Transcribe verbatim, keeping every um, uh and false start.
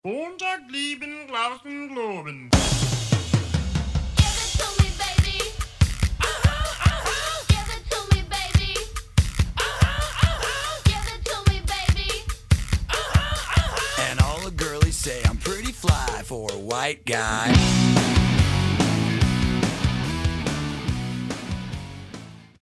Montag lieben, glauben, globen. Give it to me, baby. Uh-huh, uh-huh. Give it to me, baby. Uh-huh, uh-huh. Give it to me, baby. Uh-huh, uh-huh. And all the girlies say I'm pretty fly for a white guy.